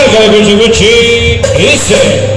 Marca de Gucci Gucci. Dice.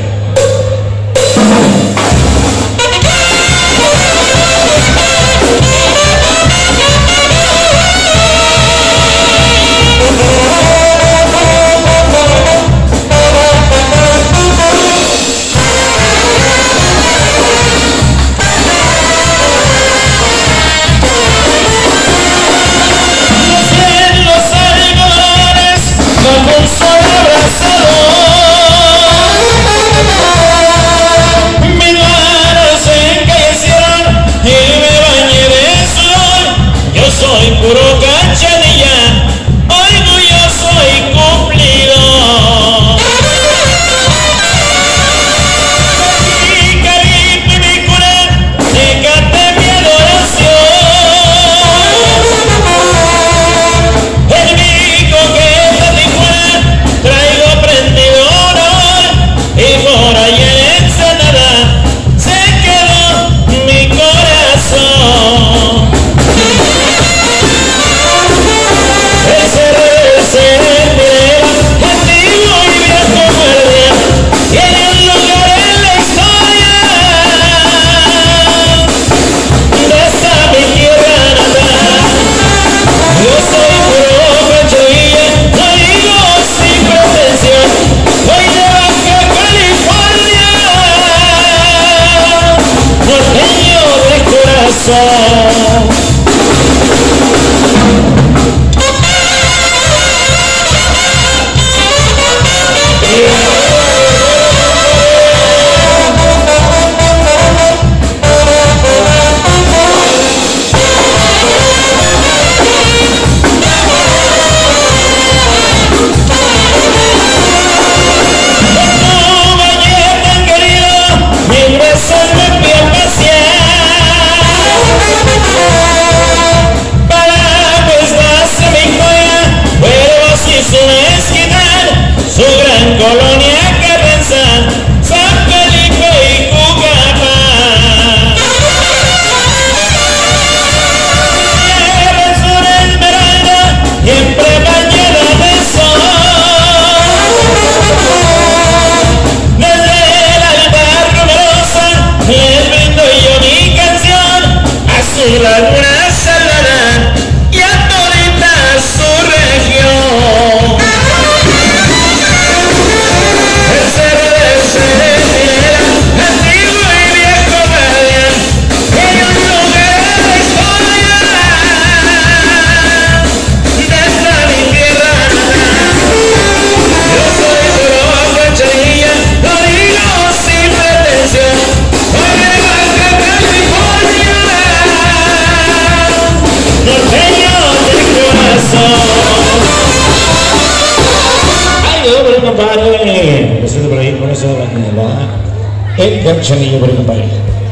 El Cachanillo, por el compadre.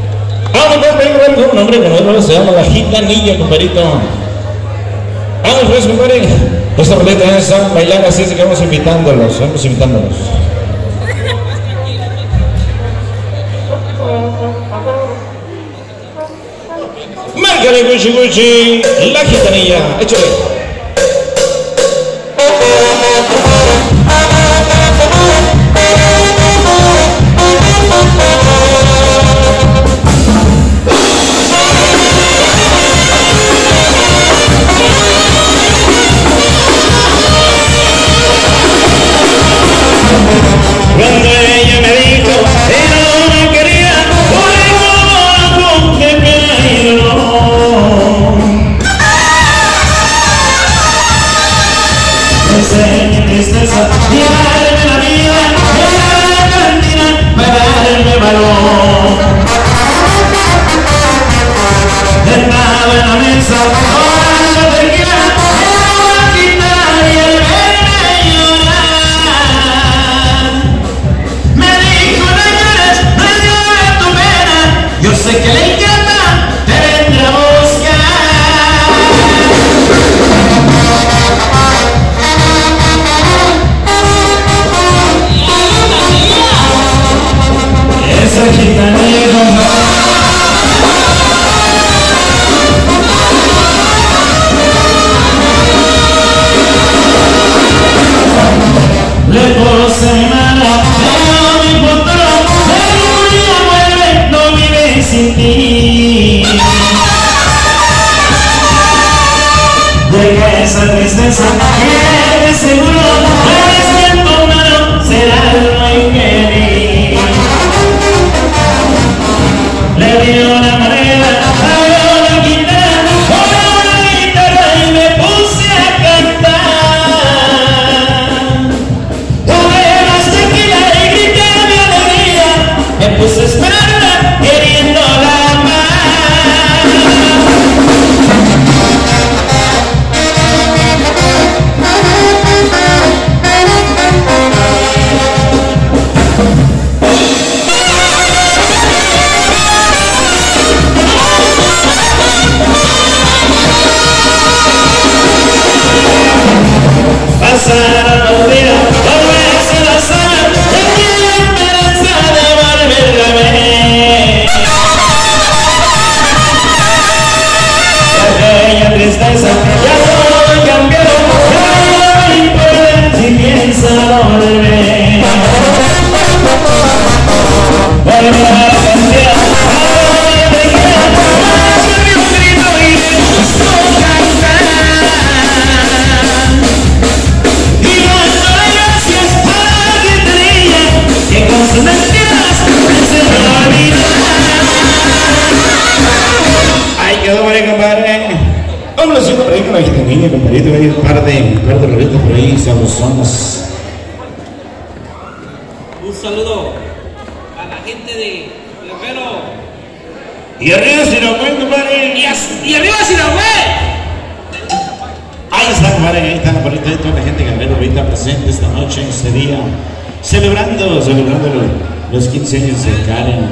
Vamos, un nombre que se llama La Gitanilla, compadrito. Vamos, pues, compadre. Esta roleta es a bailar, así es que vamos invitándolos. Márcale, Gucci Gucci, La Gitanilla. Échale. perdió la marea, agarró la guitarra, tomé una guitarra y me puse a cantar. Tomé más tequila y grité mi alegría, me puse a esperarla queriendo la amar. Pasaron los días, los meses, los años, tenía la esperanza de volverla a ver. La aquella tristeza ya todo cambió, ya no importa si piensa volver. Volver a cambiar, ahora te queda, hacerme un grito y me puso a cantar. Que con sus mentiras me enseñó a olvidar. Ay, quedó por ahí, compadre. Vámonos siempre por ahí con la gitanilla, compadrito. Hay un par de rolitas por ahí, sabrosonas. Un saludo a la gente de Guerrero. Y arriba Sinagüey, compadre. Y arriba Sinagüey. Ahí está, compadre. Ahí está, compadrito. Ahí toda la gente de Guerrero ahorita presente esta noche, este día. Celebrando los 15 años de Karen.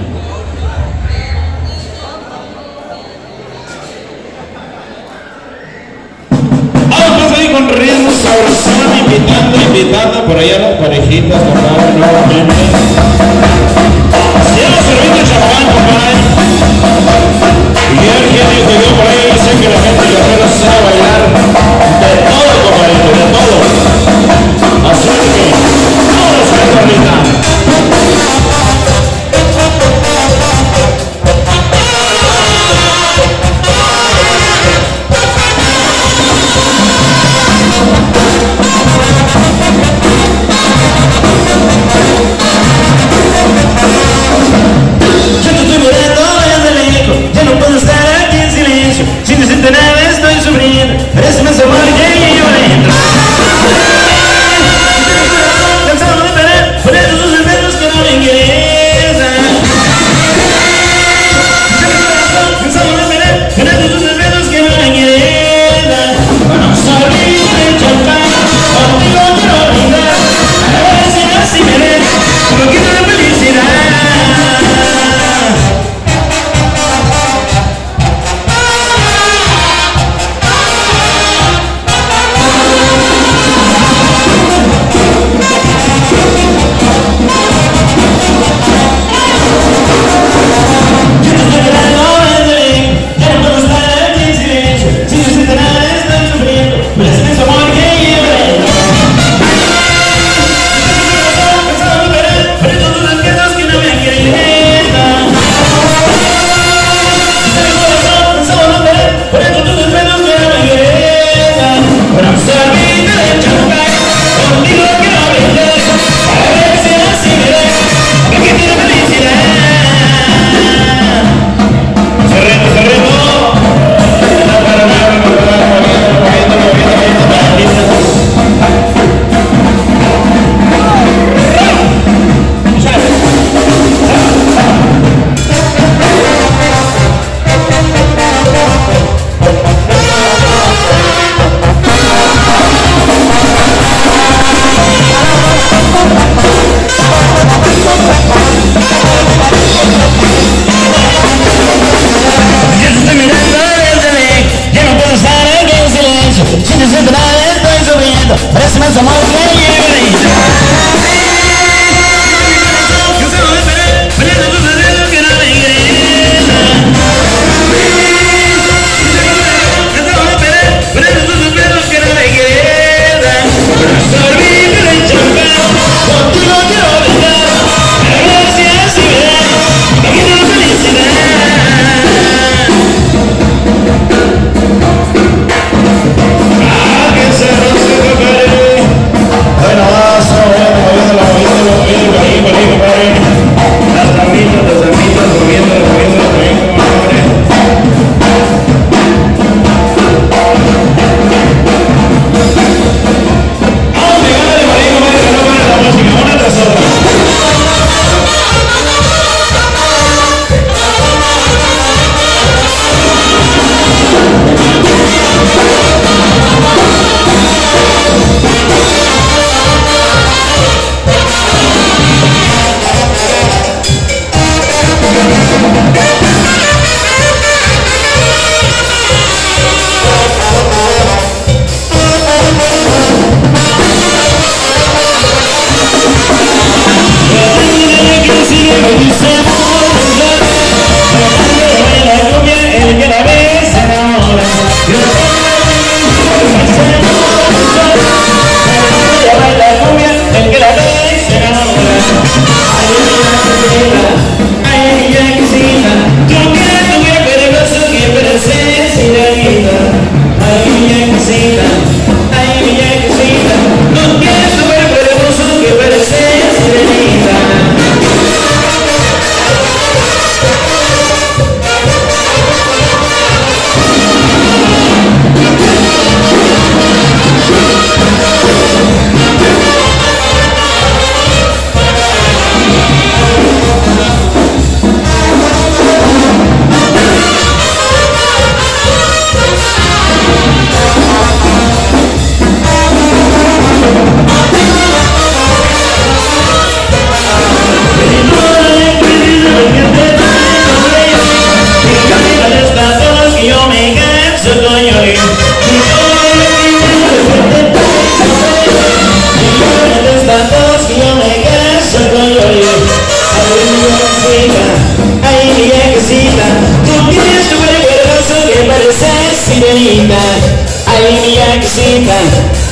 Vamos ahí con ritmo sabrosón, invitando por allá a las parejitas, compadre, nuevamente. Se llama servicio champán, compadre. Y alguien dijo yo por ahí, sé que la gente de Guerrero sabe bailar de todo, compadre, de todo. Así que ahorita.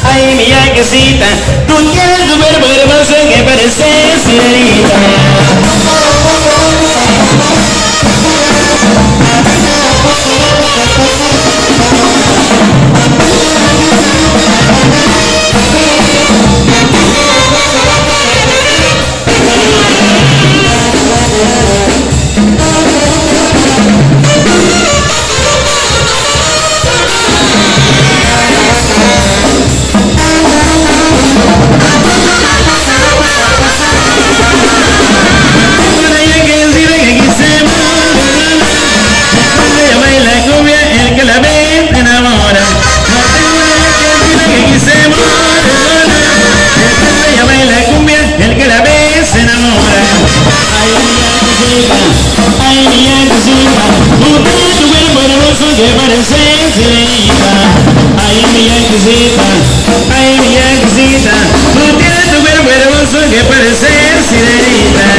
ay mi yanquecita, tú tienes tu cuerpo hermoso que parece sirenita. Que parece sirenita, ay mi yanquecita, ay mi yanquecita, tú tienes tu cuerpo hermoso que parece sirenita.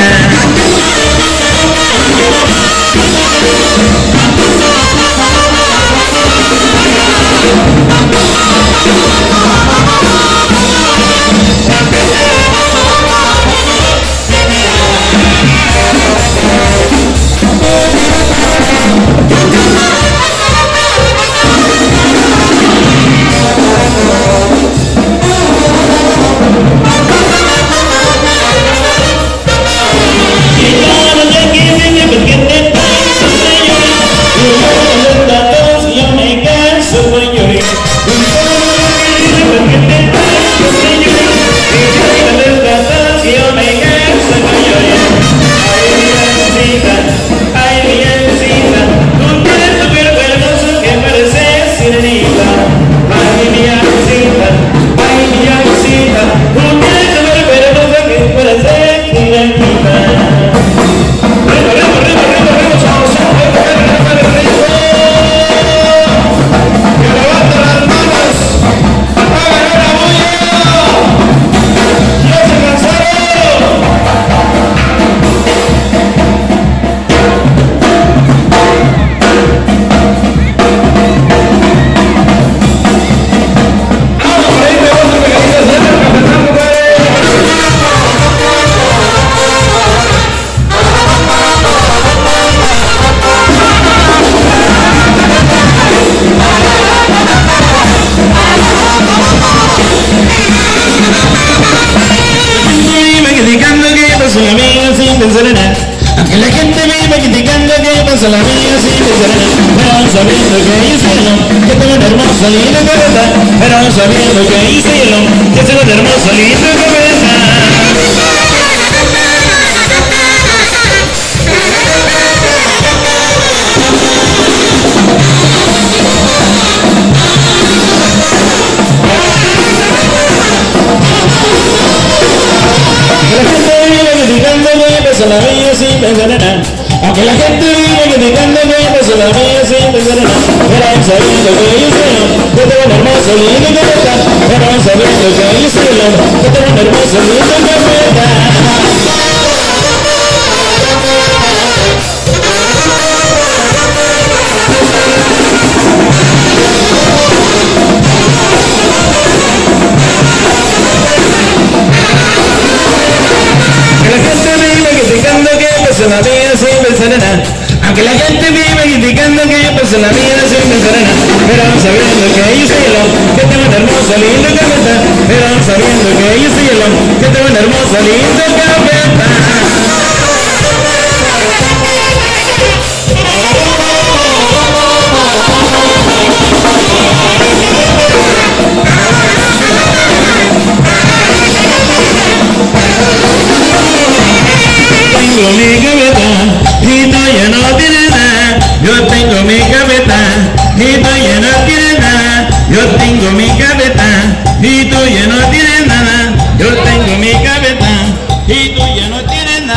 Aunque la gente viva criticando que pasa la vida sin pensar, pero sabiendo que hice el que tengo un hermoso lindo cabeza, pero sabiendo que hice el que tengo un hermoso lindo cabeza. La vida sin pensar en nada. Aunque la gente vive criticando que paso la vida sin pensar en nada, pero sabiendo que hice que tengo un hermoso lindo cabeza, pero sabiendo que hice que tengo un hermoso lindo cabeza. La vida sin pensar en nada. Aunque la gente vive criticando que pasa la vida sin pensar en nada, pero sabiendo que hice que tengo un hermoso lindo cabeza, pero sabiendo que hice que tengo un hermoso lindo cabeza. Tengo mi cabeza y tú ya no tienes nada. Yo tengo mi cabeza y tú ya no tienes nada. Yo tengo mi cabeza y tú ya no tienes nada. Yo tengo mi cabeza y tú ya no tienes nada.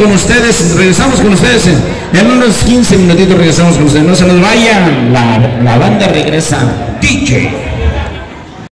con ustedes, regresamos con ustedes en unos 15 minutitos, regresamos con ustedes, no se nos vayan, la banda regresa. DJ